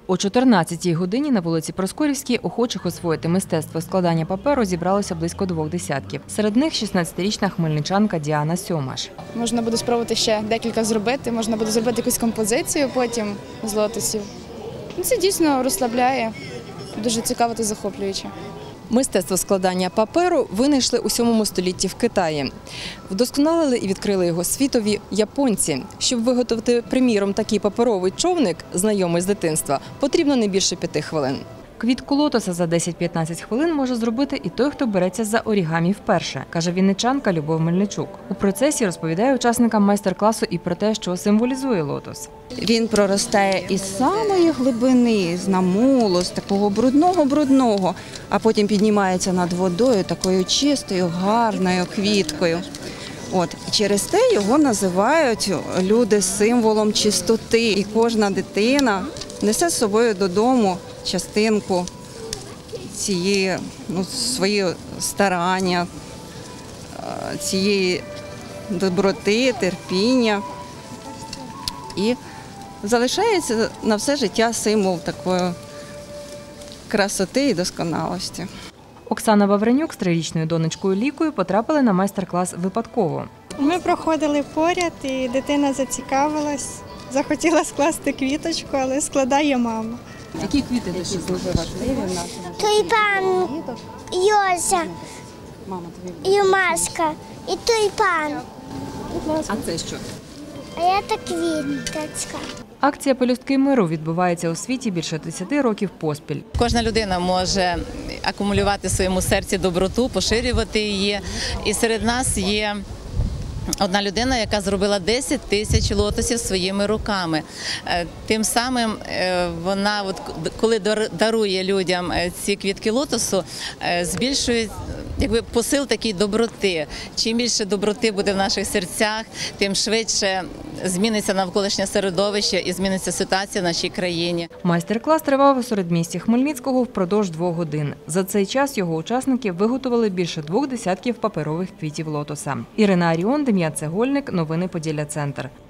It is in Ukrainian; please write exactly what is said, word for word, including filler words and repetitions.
О чотирнадцятій годині на вулиці Проскурівській охочих освоїти мистецтво складання паперу зібралося близько двох десятків. Серед них шістнадцятирічна хмельничанка Діана Сьомаш. Можна буде спробувати ще декілька зробити, можна буде зробити якусь композицію потім з лотосів. Це дійсно розслабляє, дуже цікаво та захоплююче. Мистецтво складання паперу винайшли у сьомому столітті в Китаї. Вдосконалили і відкрили його світові японці. Щоб виготовити, приміром, такий паперовий човник, знайомий з дитинства, потрібно не більше п'яти хвилин. Квітку лотоса за десять-п'ятнадцять хвилин може зробити і той, хто береться за орігамі вперше, каже вінничанка Любов Мельничук. У процесі розповідає учасникам майстер-класу і про те, що символізує лотос. Він проростає із самої глибини, з намулу, з такого брудного-брудного, а потім піднімається над водою такою чистою, гарною квіткою. От. І через те його називають люди символом чистоти. І кожна дитина несе з собою додому частинку цієї, ну, свої старання, цієї доброти, терпіння. І залишається на все життя символ такої красоти і досконалості. Оксана Вавренюк з трирічною донечкою Лікою потрапили на майстер-клас випадково. Ми проходили поряд, і дитина зацікавилась, захотіла скласти квіточку, але складає мама. Які квіти дуже важливі в нашому житті? Тюльпан, Йоза, і маска, і тюльпан. А це що? А я так квіточка. Акція «Пелюстки миру» відбувається у світі більше десяти років поспіль. Кожна людина може акумулювати в своєму серці доброту, поширювати її. І серед нас є одна людина, яка зробила десять тисяч лотосів своїми руками. Тим самим вона, от, коли дарує людям ці квітки лотосу, збільшує якби посил такої доброти. Чим більше доброти буде в наших серцях, тим швидше зміниться навколишнє середовище і зміниться ситуація в нашій країні. Майстер-клас тривав у середмісті Хмельницького впродовж двох годин. За цей час його учасники виготовили більше двох десятків паперових квітів лотоса. Ірина Аріон, Дем'ян Цегольник. Новини Поділля Центр.